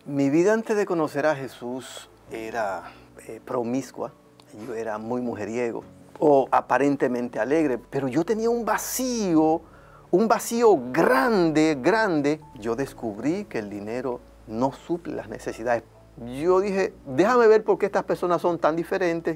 Mi vida antes de conocer a Jesús era promiscua, yo era muy mujeriego o aparentemente alegre, pero yo tenía un vacío grande, grande. Yo descubrí que el dinero no suple las necesidades. Yo dije, déjame ver por qué estas personas son tan diferentes.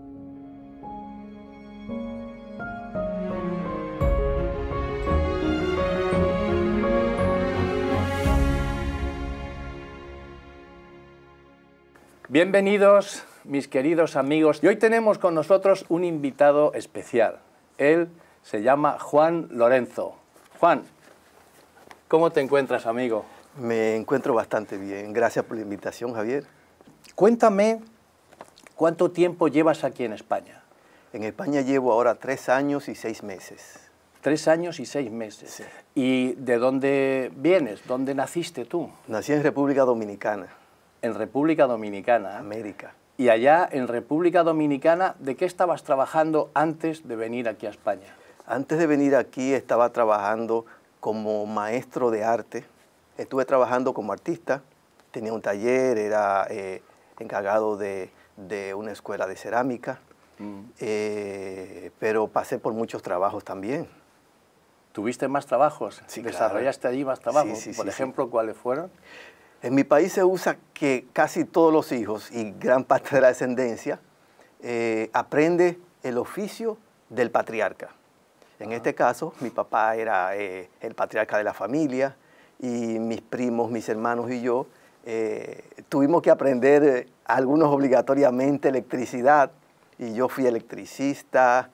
Bienvenidos, mis queridos amigos. Y hoy tenemos con nosotros un invitado especial. Él se llama Juan Lorenzo. Juan, ¿cómo te encuentras, amigo? Me encuentro bastante bien. Gracias por la invitación, Javier. Cuéntame, ¿cuánto tiempo llevas aquí en España? En España llevo ahora 3 años y 6 meses. 3 años y 6 meses. Sí. ¿Y de dónde vienes? ¿Dónde naciste tú? Nací en República Dominicana. En República Dominicana. América. Y allá, en República Dominicana, ¿de qué estabas trabajando antes de venir aquí a España? Antes de venir aquí estaba trabajando como maestro de arte. Estuve trabajando como artista, tenía un taller, era encargado de una escuela de cerámica, pero pasé por muchos trabajos también. ¿Tuviste más trabajos? Sí, ¿Desarrollaste claro. allí más trabajos? Sí, Por ejemplo, ¿cuáles fueron? En mi país se usa que casi todos los hijos y gran parte de la descendencia aprende el oficio del patriarca. En este caso, mi papá era el patriarca de la familia y mis primos, mis hermanos y yo tuvimos que aprender algunos obligatoriamente electricidad y yo fui electricista,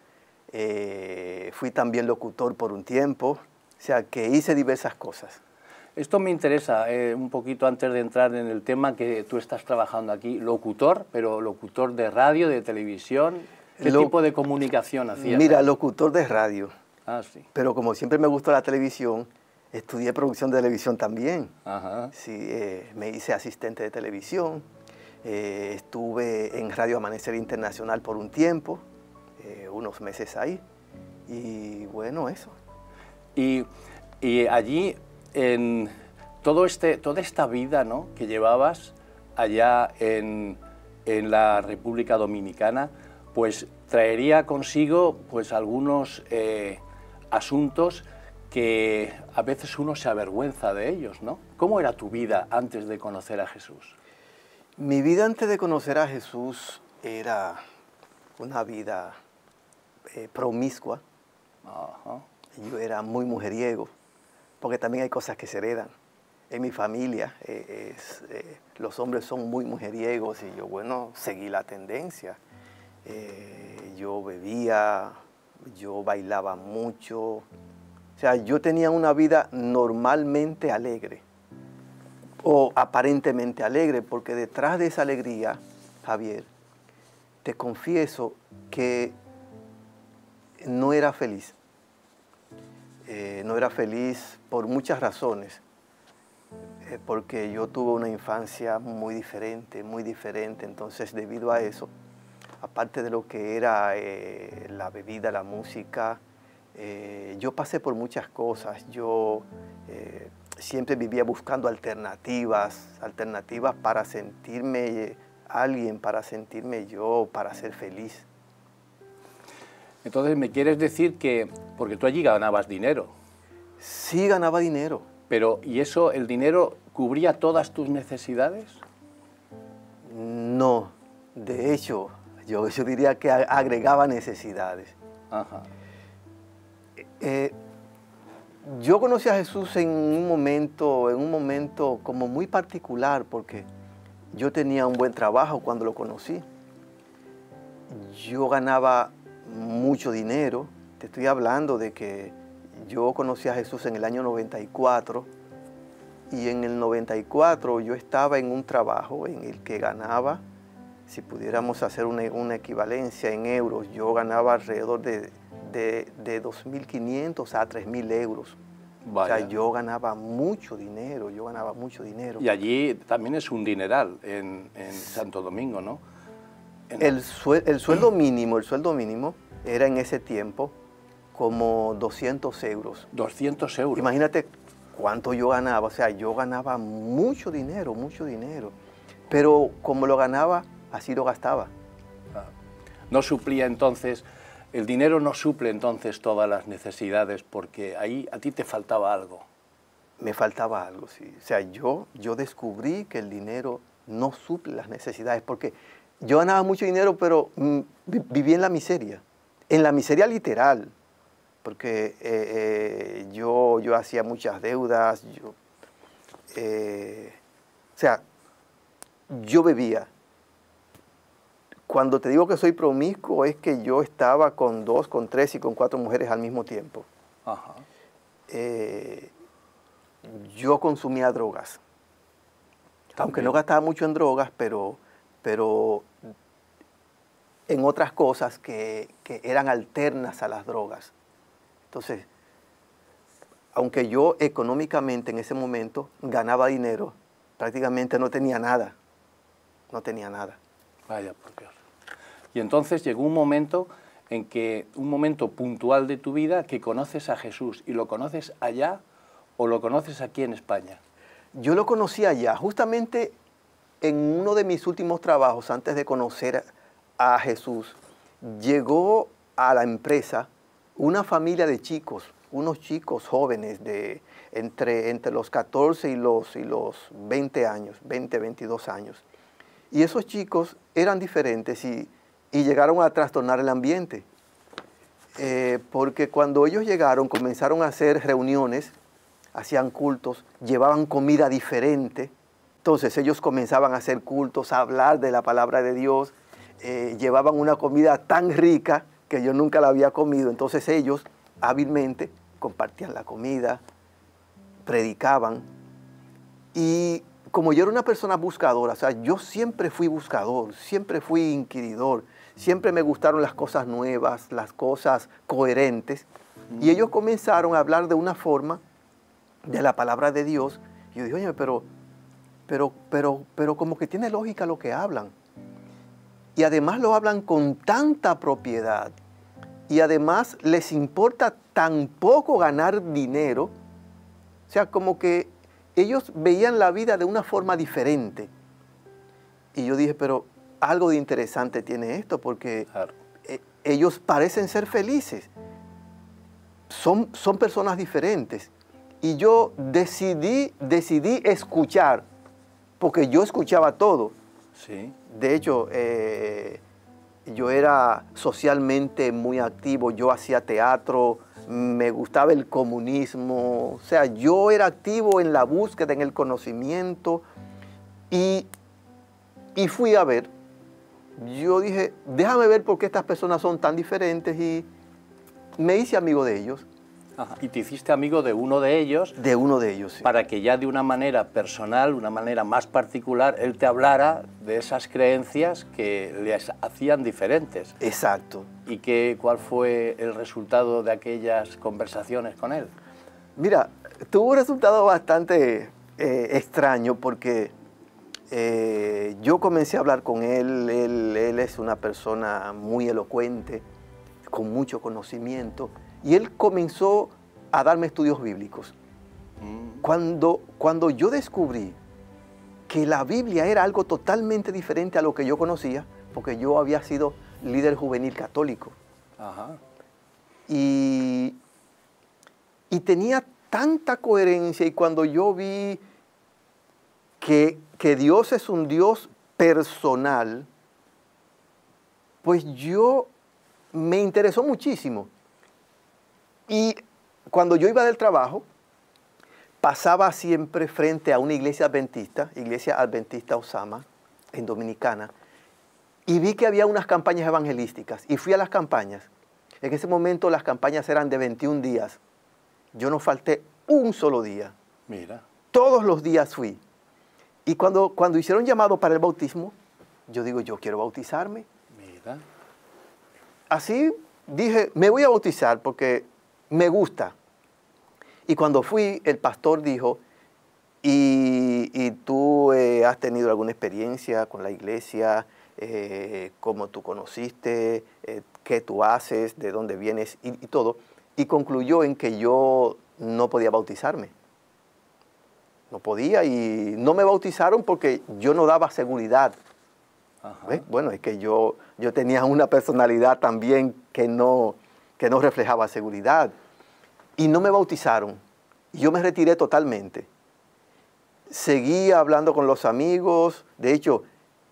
fui también locutor por un tiempo, o sea que hice diversas cosas. Esto me interesa un poquito antes de entrar en el tema que tú estás trabajando aquí. Locutor, pero locutor de radio, de televisión. ¿Qué tipo de comunicación hacías? Mira, locutor de radio. Ah, sí. Pero como siempre me gustó la televisión, estudié producción de televisión también. Ajá. Sí, me hice asistente de televisión. Estuve en Radio Amanecer Internacional por un tiempo, unos meses ahí. Y bueno, eso. Y allí, en toda esta vida, ¿no?, que llevabas allá en la República Dominicana, pues traería consigo pues algunos asuntos que a veces uno se avergüenza de ellos, ¿no? ¿Cómo era tu vida antes de conocer a Jesús? Mi vida antes de conocer a Jesús era una vida promiscua. Ajá. Yo era muy mujeriego, porque también hay cosas que se heredan. En mi familia los hombres son muy mujeriegos y yo, bueno, seguí la tendencia. Yo bebía, yo bailaba mucho. O sea, yo tenía una vida normalmente alegre o aparentemente alegre, porque detrás de esa alegría, Javier, te confieso que no era feliz. No era feliz por muchas razones, porque yo tuve una infancia muy diferente, entonces debido a eso, aparte de lo que era la bebida, la música, yo pasé por muchas cosas. Yo siempre vivía buscando alternativas para sentirme alguien, para sentirme yo, para ser feliz. Entonces, ¿me quieres decir que, porque tú allí ganabas dinero? Sí, ganaba dinero. Pero, ¿y eso, el dinero, cubría todas tus necesidades? No, de hecho, yo diría que agregaba necesidades. Ajá. Yo conocí a Jesús en un momento como muy particular, porque yo tenía un buen trabajo cuando lo conocí. Yo ganaba mucho dinero. Te estoy hablando de que yo conocí a Jesús en el año 94 y en el 94 yo estaba en un trabajo en el que ganaba, si pudiéramos hacer una equivalencia en euros, yo ganaba alrededor de 2.500 a 3.000 euros. Vaya. O sea, yo ganaba mucho dinero, Y allí también es un dineral, en Santo Domingo, ¿no? El sueldo mínimo era en ese tiempo como 200 euros. 200 euros. Imagínate cuánto yo ganaba. O sea, yo ganaba mucho dinero, mucho dinero. Pero como lo ganaba, así lo gastaba. No suplía entonces, el dinero no suple entonces todas las necesidades, porque ahí a ti te faltaba algo. Me faltaba algo, sí. O sea, yo descubrí que el dinero no suple las necesidades, porque yo ganaba mucho dinero, pero vivía en la miseria literal, porque yo hacía muchas deudas, o sea, yo bebía. Cuando te digo que soy promiscuo, es que yo estaba con 2, con 3 y con 4 mujeres al mismo tiempo. Ajá. Yo consumía drogas. Aunque no gastaba mucho en drogas, pero en otras cosas que eran alternas a las drogas. Entonces, aunque yo económicamente en ese momento ganaba dinero, prácticamente no tenía nada. No tenía nada. Vaya por Dios. Y entonces llegó un momento un momento puntual de tu vida, que conoces a Jesús. ¿Y lo conoces allá o lo conoces aquí en España? Yo lo conocí allá, justamente en uno de mis últimos trabajos, antes de conocer a Jesús. Llegó a la empresa una familia de chicos, unos chicos jóvenes de entre los 14 y los 20 años, 20, 22 años. Y esos chicos eran diferentes y llegaron a trastornar el ambiente. Porque cuando ellos llegaron, comenzaron a hacer reuniones, hacían cultos, llevaban comida diferente. Entonces ellos comenzaban a hacer cultos, a hablar de la palabra de Dios. Llevaban una comida tan rica que yo nunca la había comido. Entonces ellos hábilmente compartían la comida, predicaban. Y como yo era una persona buscadora, o sea, yo siempre fui buscador, siempre fui inquiridor, siempre me gustaron las cosas nuevas, las cosas coherentes. Y ellos comenzaron a hablar de una forma de la palabra de Dios. Y yo dije, oye, pero como que tiene lógica lo que hablan. Y además lo hablan con tanta propiedad. Y además les importa tan poco ganar dinero. O sea, como que ellos veían la vida de una forma diferente. Y yo dije, pero algo de interesante tiene esto, porque ellos parecen ser felices. Son personas diferentes. Y yo decidí escuchar, porque yo escuchaba todo. Sí. De hecho, yo era socialmente muy activo, yo hacía teatro, me gustaba el comunismo, o sea, yo era activo en la búsqueda, en el conocimiento, y fui a ver. Yo dije, déjame ver por qué estas personas son tan diferentes, y me hice amigo de ellos. Ajá. Y te hiciste amigo de uno de ellos. De uno de ellos, sí. Para que ya de una manera personal, una manera más particular, él te hablara de esas creencias que les hacían diferentes. Exacto. ¿Y cuál fue el resultado de aquellas conversaciones con él? Mira, tuvo un resultado bastante extraño, porque yo comencé a hablar con él. Él es una persona muy elocuente, con mucho conocimiento, y él comenzó a darme estudios bíblicos. Cuando yo descubrí que la Biblia era algo totalmente diferente a lo que yo conocía, porque yo había sido líder juvenil católico. Ajá. Y tenía tanta coherencia, y cuando yo vi que Dios es un Dios personal, pues me interesó muchísimo. Y cuando yo iba del trabajo, pasaba siempre frente a una iglesia adventista Osama, en Dominicana, y vi que había unas campañas evangelísticas, y fui a las campañas. En ese momento las campañas eran de 21 días. Yo no falté un solo día. Mira. Todos los días fui. Y cuando hicieron llamado para el bautismo, yo digo, yo quiero bautizarme. Mira. Así dije, me voy a bautizar porque me gusta. Y cuando fui, el pastor dijo, ¿y tú has tenido alguna experiencia con la iglesia? ¿Cómo tú conociste? ¿Qué tú haces? ¿De dónde vienes? Y todo. Y concluyó en que yo no podía bautizarme. no podía y no me bautizaron porque yo no daba seguridad. Ajá. Bueno, es que yo tenía una personalidad también que no reflejaba seguridad. Y no me bautizaron. Y yo me retiré totalmente. Seguí hablando con los amigos. De hecho,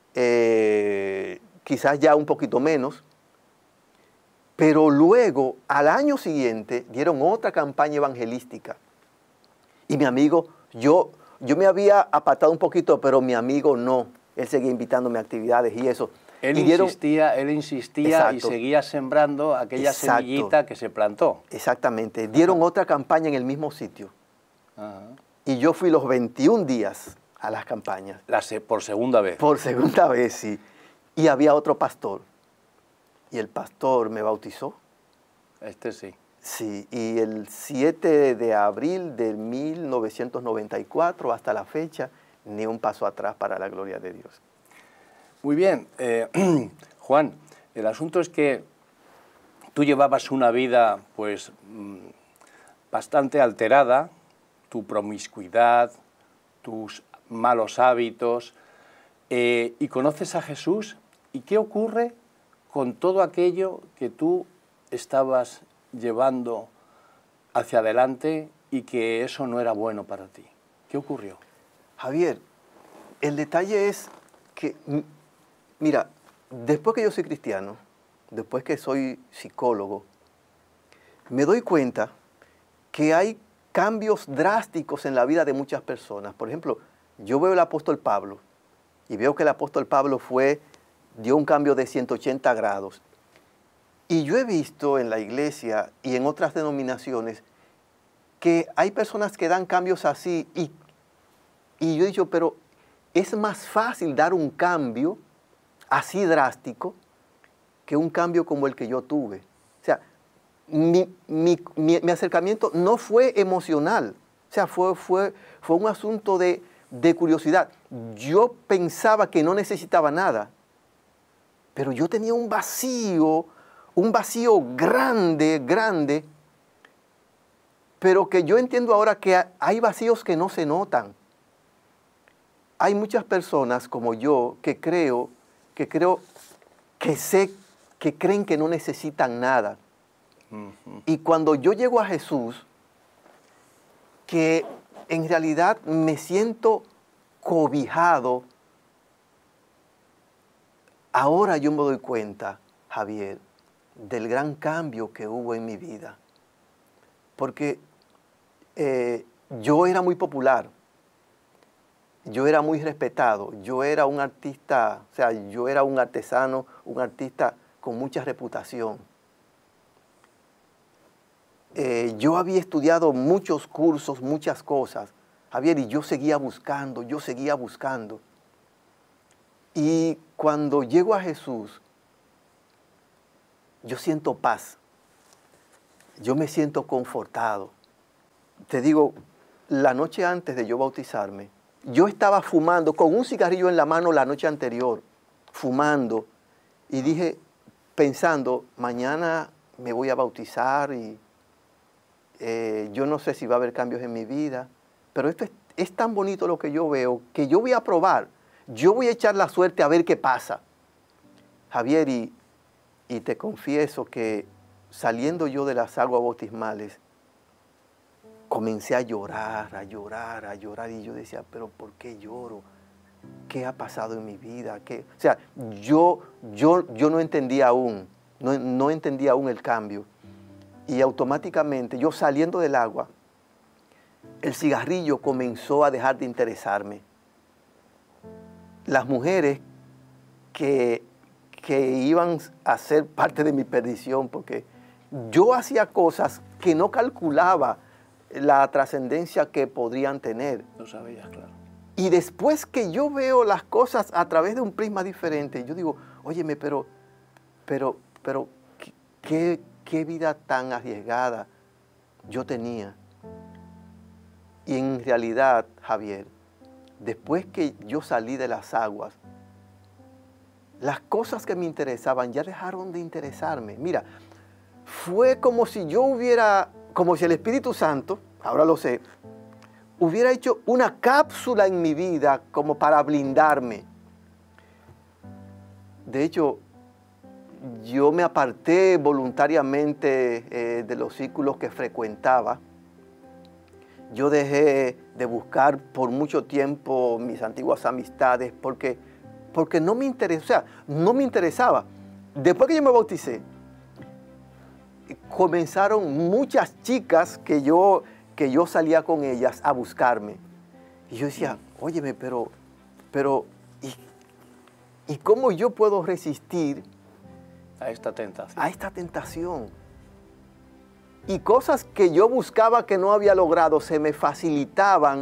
quizás ya un poquito menos. Pero luego, al año siguiente, dieron otra campaña evangelística. Y mi amigo, yo me había apartado un poquito, pero mi amigo no. Él seguía invitándome a actividades y eso. Él Y dieron, insistía y exacto, seguía sembrando aquella exacto, semillita que se plantó. exactamente. Dieron otra campaña en el mismo sitio. Ajá. Y yo fui los 21 días a las campañas. Por segunda vez. Por segunda vez, sí. Y había otro pastor. Y el pastor me bautizó. Este sí. Sí, y el 7 de abril de 1994 hasta la fecha, ni un paso atrás para la gloria de Dios. Muy bien. Juan, el asunto es que tú llevabas una vida pues bastante alterada, tu promiscuidad, tus malos hábitos, y conoces a Jesús. ¿Y qué ocurre con todo aquello que tú estabas llevando hacia adelante y que eso no era bueno para ti? ¿Qué ocurrió? Javier, el detalle es que, mira, después que yo soy cristiano, después que soy psicólogo, me doy cuenta que hay cambios drásticos en la vida de muchas personas. Por ejemplo, yo veo al apóstol Pablo y veo que el apóstol Pablo dio un cambio de 180 grados. Y yo he visto en la iglesia y en otras denominaciones que hay personas que dan cambios así y yo he dicho, pero es más fácil dar un cambio así drástico que un cambio como el que yo tuve. O sea, mi acercamiento no fue emocional, o sea, fue un asunto de curiosidad. Yo pensaba que no necesitaba nada, pero yo tenía un vacío grande, grande, pero que yo entiendo ahora que hay vacíos que no se notan. Hay muchas personas como yo que creen que no necesitan nada. Y cuando yo llego a Jesús, que en realidad me siento cobijado, ahora yo me doy cuenta, Javier, del gran cambio que hubo en mi vida. Porque yo era muy popular, yo era muy respetado, yo era un artista, o sea, yo era un artesano, un artista con mucha reputación. Yo había estudiado muchos cursos, muchas cosas, Javier, y yo seguía buscando. Y cuando llego a Jesús, yo siento paz, yo me siento confortado. Te digo, la noche antes de yo bautizarme, yo estaba fumando con un cigarrillo en la mano la noche anterior, fumando, y dije, pensando, mañana me voy a bautizar y yo no sé si va a haber cambios en mi vida, pero esto es tan bonito lo que yo veo, que yo voy a probar, yo voy a echar la suerte a ver qué pasa. Javier, y te confieso que saliendo yo de las aguas bautismales, comencé a llorar, y yo decía, pero ¿por qué lloro? ¿Qué ha pasado en mi vida? O sea, yo no entendía aún, no entendía aún el cambio. Y automáticamente, yo saliendo del agua, el cigarrillo comenzó a dejar de interesarme. Las mujeres que iban a ser parte de mi perdición, porque yo hacía cosas que no calculaba la trascendencia que podrían tener. Lo sabías, claro. Y después que yo veo las cosas a través de un prisma diferente, yo digo, óyeme, pero qué vida tan arriesgada yo tenía. Y en realidad, Javier, después que yo salí de las aguas, las cosas que me interesaban ya dejaron de interesarme. Mira, fue como si el Espíritu Santo, ahora lo sé, hubiera hecho una cápsula en mi vida como para blindarme. De hecho, yo me aparté voluntariamente de los círculos que frecuentaba. Yo dejé de buscar por mucho tiempo mis antiguas amistades porque no me interesó, o sea, no me interesaba. Después que yo me bauticé, comenzaron muchas chicas que yo salía con ellas a buscarme. Y yo decía, óyeme, pero ¿y cómo yo puedo resistir a esta tentación? A esta tentación. Y cosas que yo buscaba que no había logrado se me facilitaban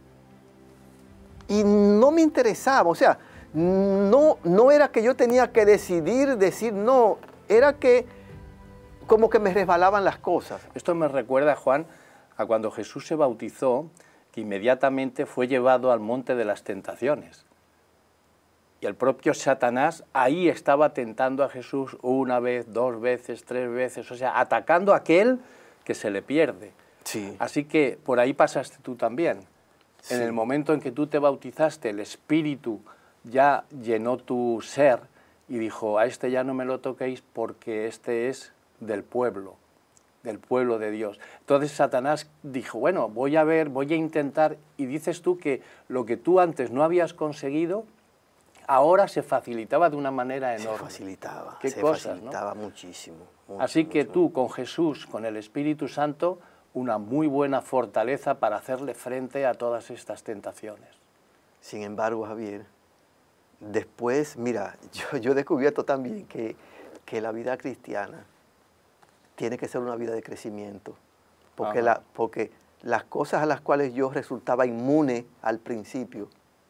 y no me interesaba. O sea, no era que yo tenía que decir no, era que como que me resbalaban las cosas. Esto me recuerda, Juan, a cuando Jesús se bautizó, que inmediatamente fue llevado al monte de las tentaciones. Y el propio Satanás ahí estaba tentando a Jesús una vez, dos veces, tres veces, o sea, atacando a aquel que se le pierde. Sí. Así que por ahí pasaste tú también. Sí. En el momento en que tú te bautizaste, el Espíritu ya llenó tu ser y dijo, a este ya no me lo toquéis porque este es del pueblo de Dios. Entonces Satanás dijo, bueno, voy a intentar, y dices tú que lo que tú antes no habías conseguido, ahora se facilitaba de una manera enorme. Se facilitaba. ¿Qué se cosas, facilitaba ¿no? muchísimo. Así que tú, con Jesús, con el Espíritu Santo, una muy buena fortaleza para hacerle frente a todas estas tentaciones. Sin embargo, Javier, después, mira, yo he descubierto también que la vida cristiana tiene que ser una vida de crecimiento, porque las cosas a las cuales yo resultaba inmune al principio,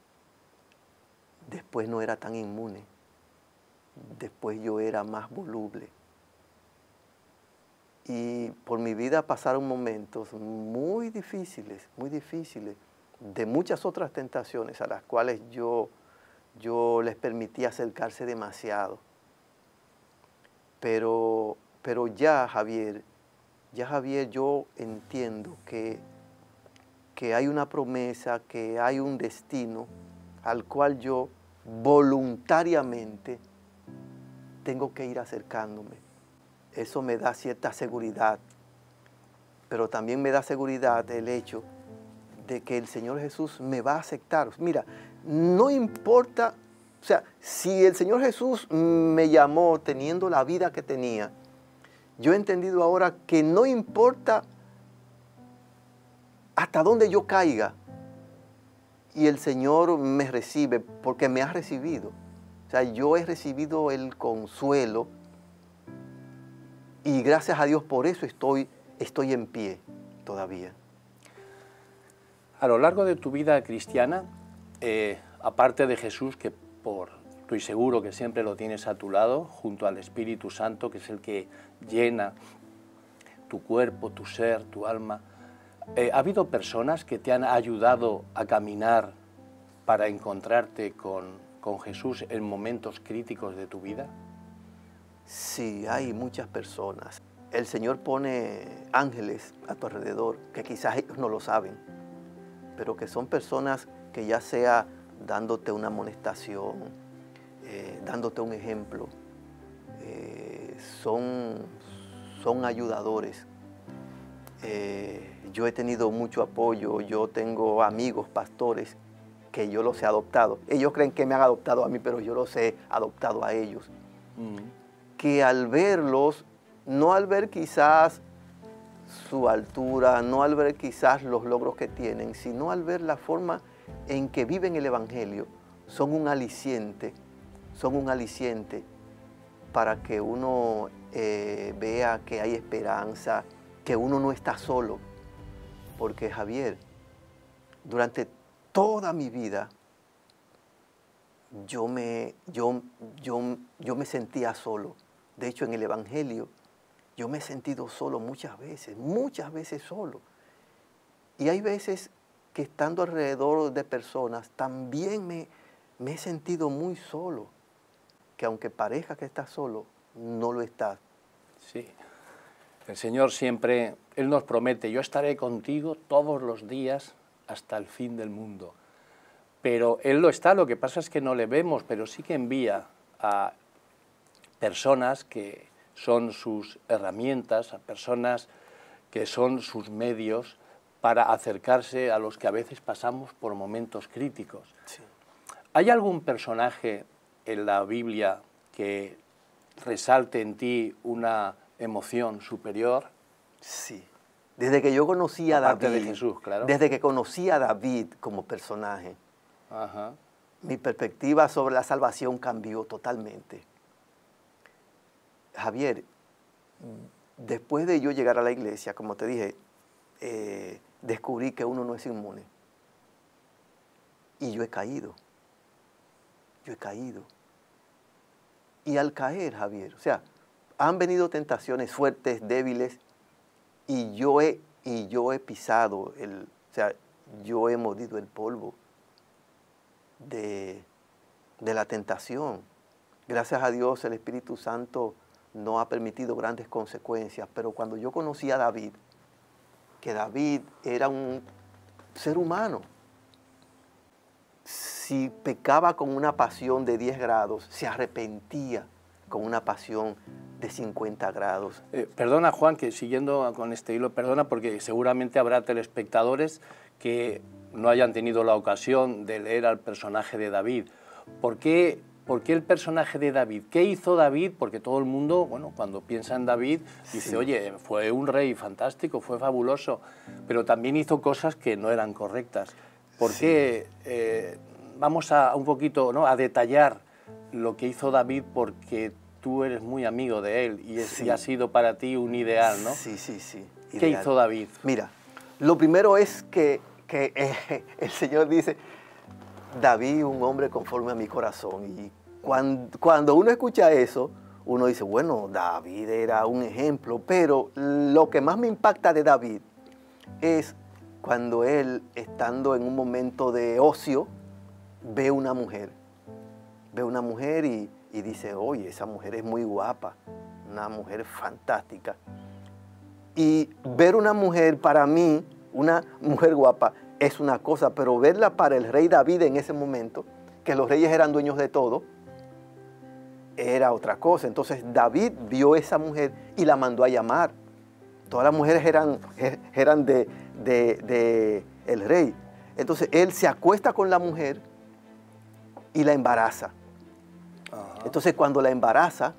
después no era tan inmune, después yo era más voluble. Y por mi vida pasaron momentos muy difíciles, de muchas otras tentaciones a las cuales yo les permití acercarse demasiado. Pero ya, Javier, yo entiendo que hay una promesa, que hay un destino al cual yo voluntariamente tengo que ir acercándome. Eso me da cierta seguridad, pero también me da seguridad el hecho de que el Señor Jesús me va a aceptar. Mira, no importa, o sea, si el Señor Jesús me llamó teniendo la vida que tenía, yo he entendido ahora que no importa hasta dónde yo caiga, y el Señor me recibe porque me ha recibido. O sea, yo he recibido el consuelo y gracias a Dios por eso estoy en pie todavía. A lo largo de tu vida cristiana, aparte de Jesús, que estoy seguro que siempre lo tienes a tu lado, junto al Espíritu Santo, que es el que llena tu cuerpo, tu ser, tu alma, ¿ha habido personas que te han ayudado a caminar para encontrarte con Jesús en momentos críticos de tu vida? Sí, hay muchas personas. El Señor pone ángeles a tu alrededor, que quizás ellos no lo saben, pero que son personas que ya sea dándote una amonestación, dándote un ejemplo, son ayudadores. Yo he tenido mucho apoyo, yo tengo amigos pastores que yo los he adoptado. Ellos creen que me han adoptado a mí, pero yo los he adoptado a ellos. Que al verlos, no al ver quizás su altura, no al ver quizás los logros que tienen, sino al ver la forma en que viven el Evangelio, son un aliciente para que uno vea que hay esperanza, que uno no está solo. Porque, Javier, durante toda mi vida yo me sentía solo. De hecho, en el Evangelio yo me he sentido solo muchas veces solo. Y hay veces que estando alrededor de personas también me he sentido muy solo, que aunque parezca que estás solo, no lo estás. Sí, el Señor siempre, Él nos promete, yo estaré contigo todos los días hasta el fin del mundo. Pero Él lo está, lo que pasa es que no le vemos, pero sí que envía a personas que son sus herramientas, a personas que son sus medios para acercarse a los que a veces pasamos por momentos críticos. Sí. ¿Hay algún personaje en la Biblia que resalte en ti una emoción superior? Sí. Desde que yo conocí a Aparte David, de Jesús, claro. desde que conocí a David como personaje, Ajá. mi perspectiva sobre la salvación cambió totalmente. Javier, después de yo llegar a la iglesia, como te dije, descubrí que uno no es inmune. Y yo he caído. Yo he caído. Y al caer, Javier, o sea, han venido tentaciones fuertes, débiles, y yo he pisado, o sea, yo he mordido el polvo de la tentación. Gracias a Dios el Espíritu Santo no ha permitido grandes consecuencias, pero cuando yo conocí a David, que David era un ser humano, si pecaba con una pasión de 10 grados, se arrepentía con una pasión de 50 grados. Perdona, Juan, que siguiendo con este hilo, perdona, porque seguramente habrá telespectadores que no hayan tenido la ocasión de leer al personaje de David. ¿Por qué el personaje de David? ¿Qué hizo David? Porque todo el mundo, bueno, cuando piensa en David, dice, sí, oye, fue un rey fantástico, fue fabuloso, pero también hizo cosas que no eran correctas. ¿Por qué? Vamos a un poquito, ¿no?, a detallar lo que hizo David, porque tú eres muy amigo de él y, y ha sido para ti un ideal, ¿no? Sí, sí, sí. ¿Qué hizo David? Mira, lo primero es que el Señor dice, David, un hombre conforme a mi corazón. Y cuando uno escucha eso, uno dice, bueno, David era un ejemplo, pero lo que más me impacta de David es cuando él, estando en un momento de ocio, ve una mujer y dice, oye, esa mujer es muy guapa, una mujer fantástica. Y ver una mujer, para mí, una mujer guapa, es una cosa, pero verla para el rey David en ese momento, que los reyes eran dueños de todo, era otra cosa. Entonces David vio esa mujer y la mandó a llamar. Todas las mujeres eran de el rey. Entonces él se acuesta con la mujer y la embaraza. Ajá. Entonces cuando la embaraza,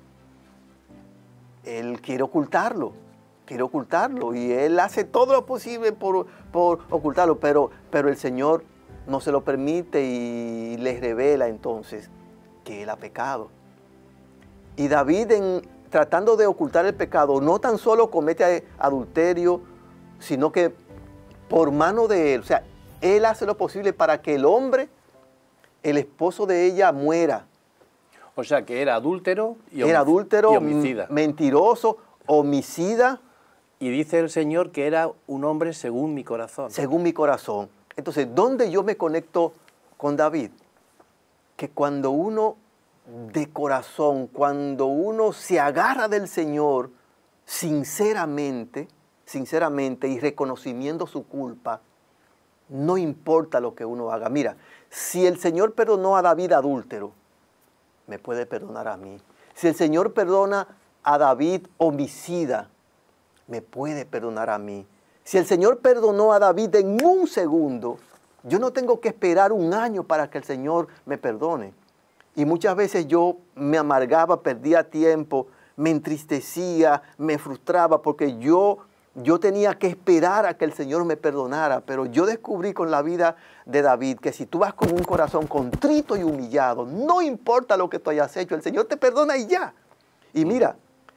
él quiere ocultarlo y él hace todo lo posible por ocultarlo, pero el Señor no se lo permite y les revela entonces que él ha pecado. Y David, tratando de ocultar el pecado, no tan solo comete adulterio, sino que por mano de él, o sea, él hace lo posible para que el hombre, el esposo de ella, muera. O sea, que era adúltero y homicida. Mentiroso, homicida. Y dice el Señor que era un hombre según mi corazón. Según mi corazón. Entonces, ¿dónde yo me conecto con David? Que cuando uno de corazón, cuando uno se agarra del Señor sinceramente y reconocimiento su culpa, no importa lo que uno haga. Mira, si el Señor perdonó a David adúltero, me puede perdonar a mí. Si el Señor perdona a David homicida, me puede perdonar a mí. Si el Señor perdonó a David en un segundo, yo no tengo que esperar un año para que el Señor me perdone. Y muchas veces yo me amargaba, perdía tiempo, me entristecía, me frustraba porque yo tenía que esperar a que el Señor me perdonara. Pero yo descubrí con la vida de David que si tú vas con un corazón contrito y humillado, no importa lo que tú hayas hecho, el Señor te perdona y ya. Y mira,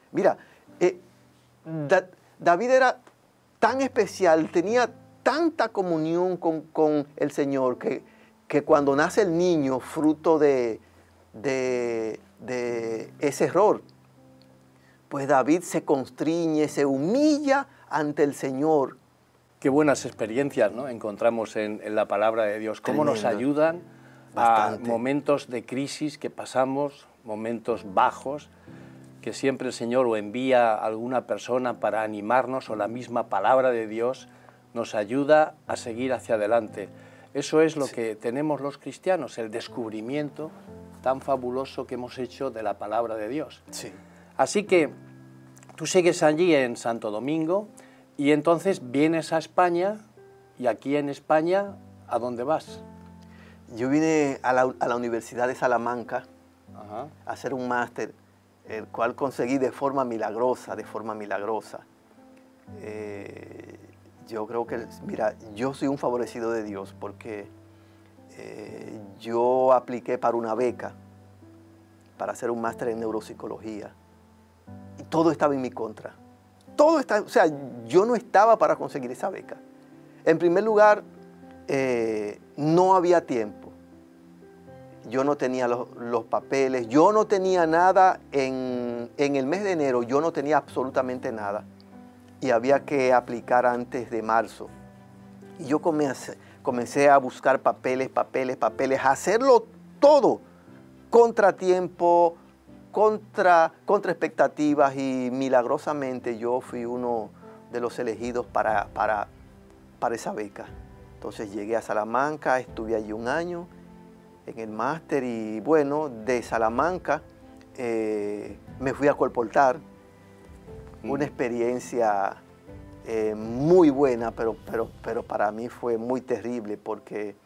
David era tan especial, tenía tanta comunión con el Señor que cuando nace el niño, fruto de ese error, pues David se constriñe, se humilla ante el Señor. Qué buenas experiencias, ¿no?, encontramos en la palabra de Dios. Cómo Tremendo. Nos ayudan Bastante. A momentos de crisis que pasamos, momentos bajos, que siempre el Señor o envía a alguna persona para animarnos, o la misma palabra de Dios nos ayuda a seguir hacia adelante. Eso es lo que tenemos los cristianos, el descubrimiento tan fabuloso que hemos hecho de la palabra de Dios. Sí. Así que tú sigues allí en Santo Domingo y entonces vienes a España, y aquí en España, ¿a dónde vas? Yo vine a la Universidad de Salamanca Ajá. a hacer un máster, el cual conseguí de forma milagrosa, Yo creo que, mira, yo soy un favorecido de Dios porque yo apliqué para una beca para hacer un máster en neuropsicología y todo estaba en mi contra. Todo estaba, o sea, yo no estaba para conseguir esa beca. En primer lugar, no había tiempo. Yo no tenía los papeles, yo no tenía nada en el mes de enero, yo no tenía absolutamente nada. Y había que aplicar antes de marzo. Y yo comencé a buscar papeles, a hacerlo todo, contratiempo, contra expectativas, y milagrosamente yo fui uno de los elegidos para esa beca. Entonces llegué a Salamanca, estuve allí un año en el máster y bueno, de Salamanca me fui a Colportar. Una experiencia muy buena, pero para mí fue muy terrible porque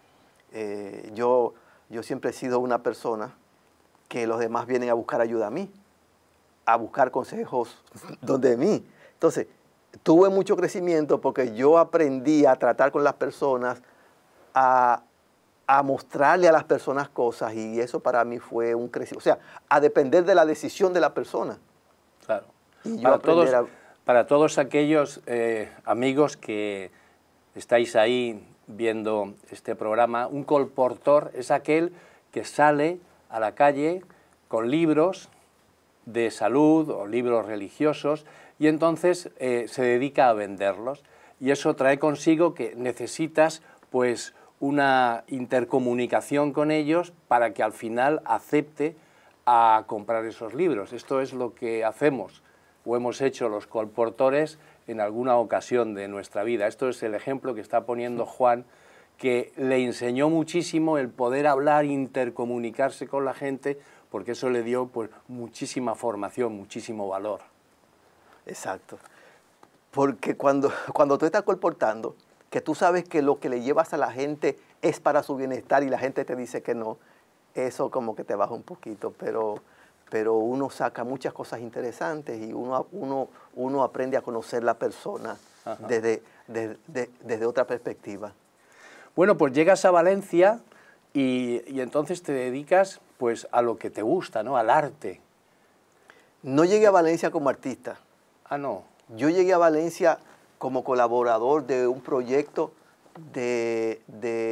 yo siempre he sido una persona que los demás vienen a buscar ayuda a mí, a buscar consejos donde mí. Entonces, tuve mucho crecimiento porque yo aprendí a tratar con las personas, a mostrarle a las personas cosas, y eso para mí fue un crecimiento. O sea, a depender de la decisión de la persona. Claro. Y yo para todos aquellos amigos que estáis ahí viendo este programa, un colportor es aquel que sale a la calle con libros de salud o libros religiosos y entonces se dedica a venderlos. Y eso trae consigo que necesitas pues una intercomunicación con ellos para que al final acepte a comprar esos libros. Esto es lo que hacemos o hemos hecho los colportores en alguna ocasión de nuestra vida. Esto es el ejemplo que está poniendo Juan, que le enseñó muchísimo el poder hablar, intercomunicarse con la gente, porque eso le dio pues muchísima formación, muchísimo valor. Exacto. Porque cuando tú estás colportando, que tú sabes que lo que le llevas a la gente es para su bienestar y la gente te dice que no, eso como que te baja un poquito, pero uno saca muchas cosas interesantes y uno aprende a conocer la persona desde otra perspectiva. Bueno, pues llegas a Valencia y entonces te dedicas pues a lo que te gusta, ¿no? Al arte. No llegué a Valencia como artista. Ah, no. Yo llegué a Valencia como colaborador de un proyecto de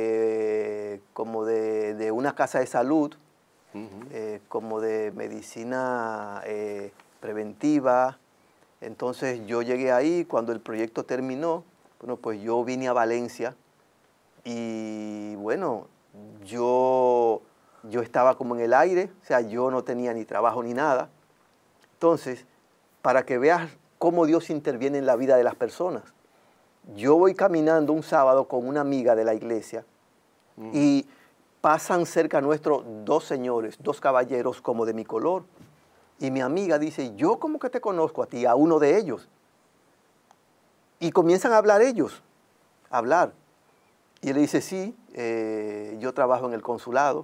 una casa de salud, como de medicina preventiva. Entonces yo llegué ahí, cuando el proyecto terminó, bueno, pues yo vine a Valencia y bueno, yo estaba como en el aire, o sea, yo no tenía ni trabajo ni nada. Entonces, para que veas cómo Dios interviene en la vida de las personas, yo voy caminando un sábado con una amiga de la iglesia y pasan cerca nuestro dos señores, dos caballeros como de mi color. Y mi amiga dice, yo como que te conozco a ti, a uno de ellos. Y comienzan a hablar ellos, a hablar. Y él le dice, sí, yo trabajo en el consulado.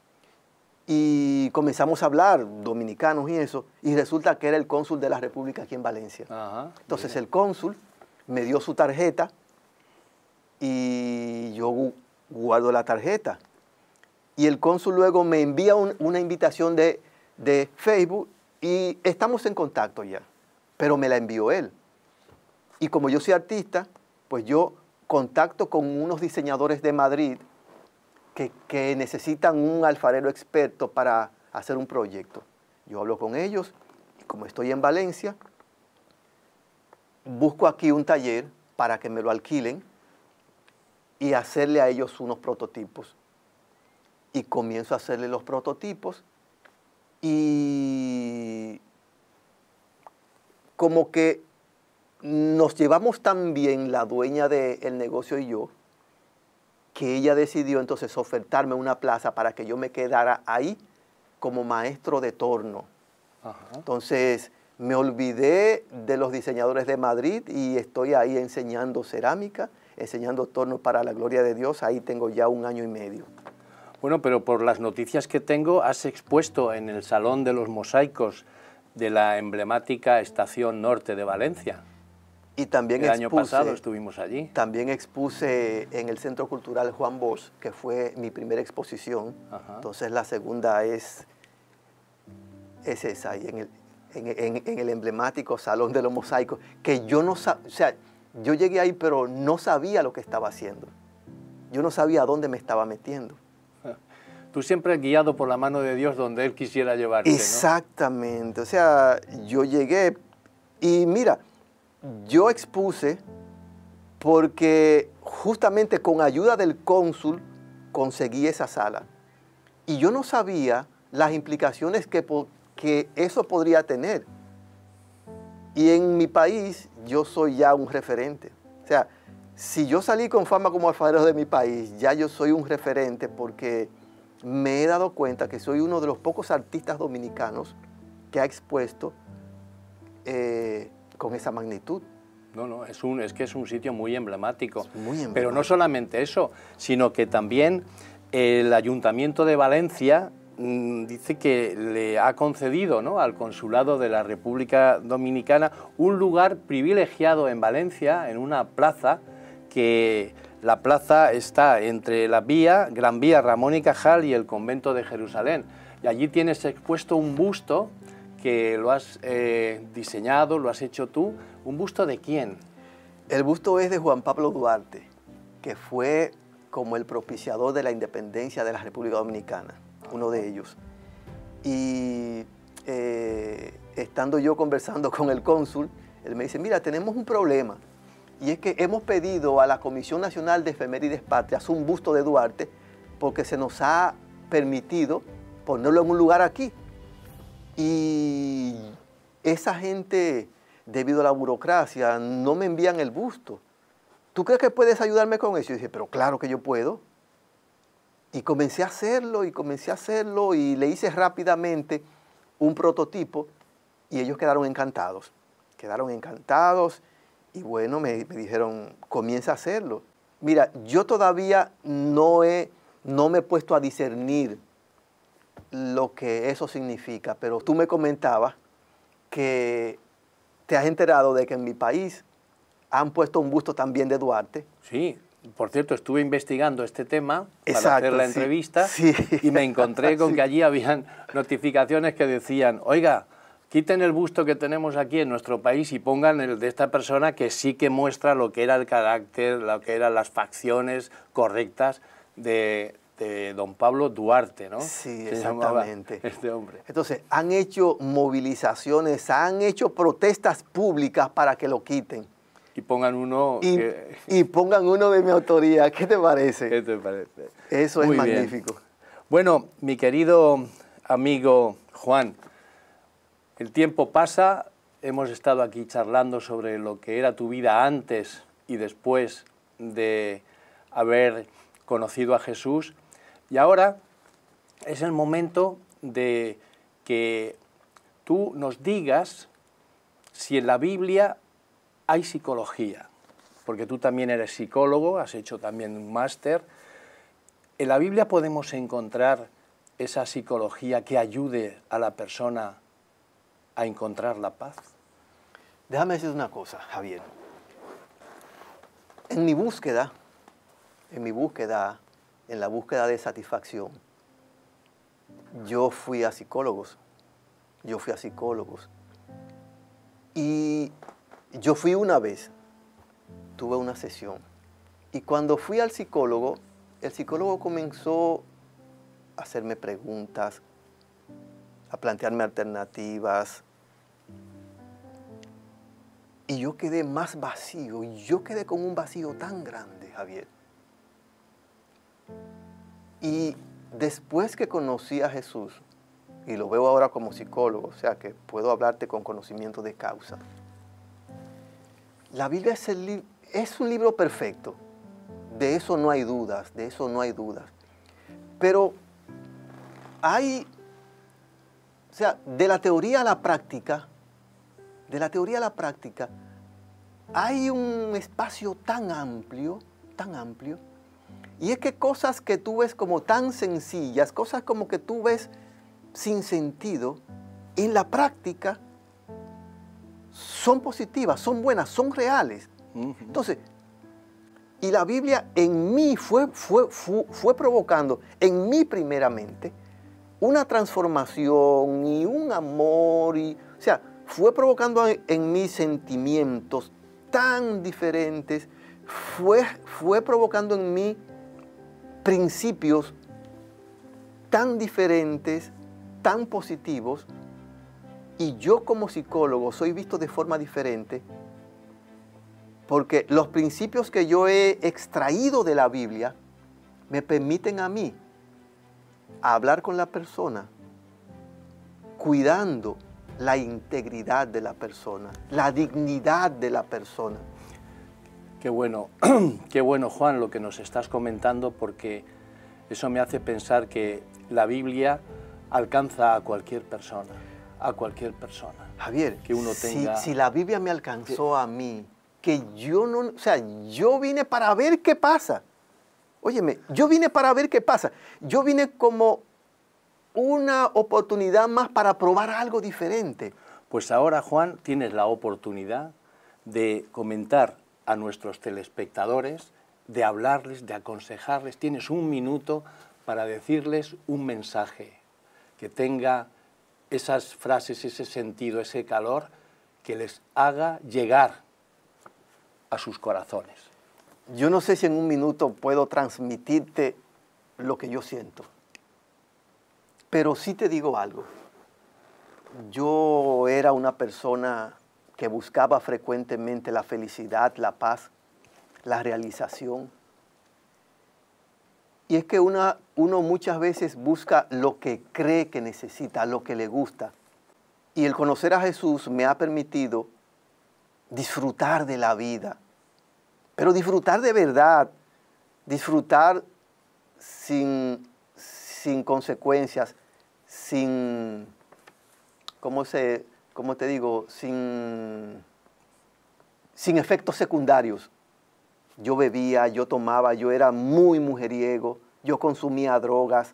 Y comenzamos a hablar, dominicanos y eso, y resulta que era el cónsul de la República aquí en Valencia. Ajá, entonces bien. El cónsul me dio su tarjeta y yo guardo la tarjeta. Y el cónsul luego me envía una invitación de Facebook y estamos en contacto ya, pero me la envió él. Y como yo soy artista, pues yo contacto con unos diseñadores de Madrid que necesitan un alfarero experto para hacer un proyecto. Yo hablo con ellos y como estoy en Valencia, busco aquí un taller para que me lo alquilen y hacerle a ellos unos prototipos. Y comienzo a hacerle los prototipos y como que nos llevamos tan bien la dueña del negocio y yo, que ella decidió entonces ofertarme una plaza para que yo me quedara ahí como maestro de torno. Ajá. Entonces me olvidé de los diseñadores de Madrid y estoy ahí enseñando cerámica, enseñando torno para la gloria de Dios. Ahí tengo ya 1 año y medio. Bueno, pero por las noticias que tengo, has expuesto en el Salón de los Mosaicos de la emblemática Estación Norte de Valencia. Y también el año pasado estuvimos allí. También expuse en el Centro Cultural Juan Bosch, que fue mi primera exposición. Ajá. Entonces la segunda es esa, ahí en el emblemático Salón de los Mosaicos, que yo no sabía, o sea, yo llegué ahí pero no sabía lo que estaba haciendo. Yo no sabía a dónde me estaba metiendo. Tú siempre guiado por la mano de Dios donde Él quisiera llevarte, ¿no? Exactamente, o sea, yo llegué y mira, yo expuse porque justamente con ayuda del cónsul conseguí esa sala. Y yo no sabía las implicaciones que eso podría tener. Y en mi país yo soy ya un referente. O sea, si yo salí con fama como alfarero de mi país, ya yo soy un referente porque me he dado cuenta que soy uno de los pocos artistas dominicanos que ha expuesto con esa magnitud. No, es que es un sitio muy emblemático. Muy emblemático. Pero no solamente eso, sino que también el Ayuntamiento de Valencia dice que le ha concedido, ¿no?, al Consulado de la República Dominicana un lugar privilegiado en Valencia, en una plaza, que la plaza está entre la Gran Vía Ramón y Cajal y el Convento de Jerusalén. Y allí tienes expuesto un busto que lo has diseñado, lo has hecho tú. ¿Un busto de quién? El busto es de Juan Pablo Duarte, que fue como el propiciador de la independencia de la República Dominicana, uno de ellos. Y estando yo conversando con el cónsul, él me dice, mira, tenemos un problema, y es que hemos pedido a la Comisión Nacional de Efemérides Patrias un busto de Duarte porque se nos ha permitido ponerlo en un lugar aquí. Y esa gente, debido a la burocracia, no me envían el busto. ¿Tú crees que puedes ayudarme con eso? Y dije, pero claro que yo puedo. Y comencé a hacerlo, y le hice rápidamente un prototipo, y ellos quedaron encantados. Y bueno, me dijeron, comienza a hacerlo. Mira, yo todavía no me he puesto a discernir lo que eso significa, pero tú me comentabas que te has enterado de que en mi país han puesto un busto también de Duarte. Sí, por cierto, estuve investigando este tema para Exacto, hacer la sí, entrevista sí. y me encontré con Sí. que allí habían notificaciones que decían, oiga, quiten el busto que tenemos aquí en nuestro país y pongan el de esta persona que sí que muestra lo que era el carácter, lo que eran las facciones correctas de don Pablo Duarte, ¿no? Sí, Se llamaba exactamente. este hombre. Entonces, han hecho movilizaciones, han hecho protestas públicas para que lo quiten. Y pongan uno Y pongan uno de mi autoría. ¿Qué te parece? ¿Qué te parece? Eso es Muy bien. magnífico. Bueno, mi querido amigo Juan, el tiempo pasa, hemos estado aquí charlando sobre lo que era tu vida antes y después de haber conocido a Jesús, y ahora es el momento de que tú nos digas si en la Biblia hay psicología, porque tú también eres psicólogo, has hecho también un máster. ¿En la Biblia podemos encontrar esa psicología que ayude a la persona a encontrar la paz? Déjame decir una cosa, Javier. En mi búsqueda, en la búsqueda de satisfacción, yo fui a psicólogos. Y yo fui una vez, tuve una sesión. Y cuando fui al psicólogo, el psicólogo comenzó a hacerme preguntas, a plantearme alternativas. Y yo quedé más vacío, y yo quedé con un vacío tan grande, Javier. Y después que conocí a Jesús, y lo veo ahora como psicólogo, o sea que puedo hablarte con conocimiento de causa, La Biblia es un libro perfecto. De eso no hay dudas, de eso no hay dudas. Pero de la teoría a la práctica, hay un espacio tan amplio, y es que cosas que tú ves como tan sencillas, cosas como que tú ves sin sentido, en la práctica son positivas, son buenas, son reales. Entonces, y la Biblia en mí fue provocando, en mí primeramente, una transformación y un amor, o sea, fue provocando en mí sentimientos tan diferentes, fue provocando en mí principios tan diferentes, tan positivos, y yo como psicólogo soy visto de forma diferente, porque los principios que yo he extraído de la Biblia me permiten a mí hablar con la persona, cuidando la integridad de la persona, la dignidad de la persona. Qué bueno, Juan, lo que nos estás comentando, porque eso me hace pensar que la Biblia alcanza a cualquier persona, Javier, que uno tenga... si la Biblia me alcanzó a mí, que yo no, o sea, yo vine para ver qué pasa. Óyeme, yo vine para ver qué pasa. Yo vine como una oportunidad más para probar algo diferente. Pues ahora, Juan, tienes la oportunidad de comentar a nuestros telespectadores, de hablarles, de aconsejarles. Tienes un minuto para decirles un mensaje que tenga esas frases, ese sentido, ese calor, que les haga llegar a sus corazones. Yo no sé si en un minuto puedo transmitirte lo que yo siento, pero sí te digo algo. Yo era una persona que buscaba frecuentemente la felicidad, la paz, la realización. Y es que uno muchas veces busca lo que cree que necesita, lo que le gusta. Y el conocer a Jesús me ha permitido disfrutar de la vida, pero disfrutar de verdad, disfrutar sin consecuencias, ¿cómo te digo? Sin efectos secundarios. Yo bebía, yo tomaba, yo era muy mujeriego, yo consumía drogas.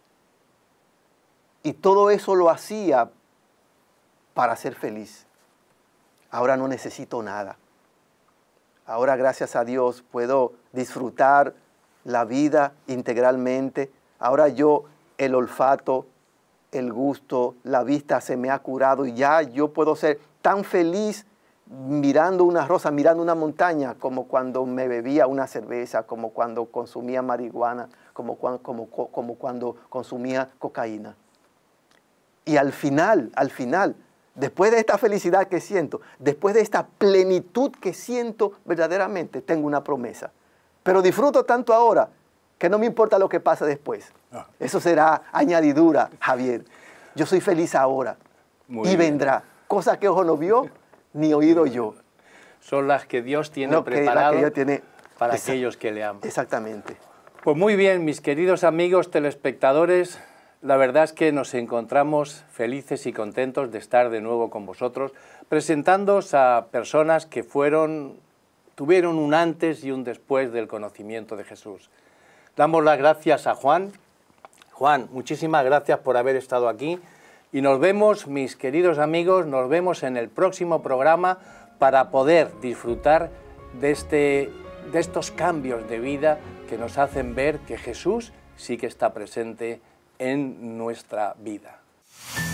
Y todo eso lo hacía para ser feliz. Ahora no necesito nada. Ahora, gracias a Dios, puedo disfrutar la vida integralmente. Ahora el olfato, el gusto, la vista se me ha curado y ya yo puedo ser tan feliz mirando una rosa, mirando una montaña, como cuando me bebía una cerveza, como cuando consumía marihuana, como cuando consumía cocaína. Y al final, después de esta felicidad que siento, después de esta plenitud que siento verdaderamente, tengo una promesa. Pero disfruto tanto ahora que no me importa lo que pase después. Eso será añadidura, Javier. Yo soy feliz ahora. Y vendrá. Cosa que ojo no vio, ni oído yo. Son las que Dios tiene preparado para aquellos aquellos que le aman. Exactamente. Pues muy bien, mis queridos amigos telespectadores, la verdad es que nos encontramos felices y contentos de estar de nuevo con vosotros, presentándoos a personas que tuvieron un antes y un después del conocimiento de Jesús. Damos las gracias a Juan. Juan, muchísimas gracias por haber estado aquí y nos vemos, mis queridos amigos, nos vemos en el próximo programa para poder disfrutar de estos cambios de vida que nos hacen ver que Jesús sí que está presente en nuestra vida.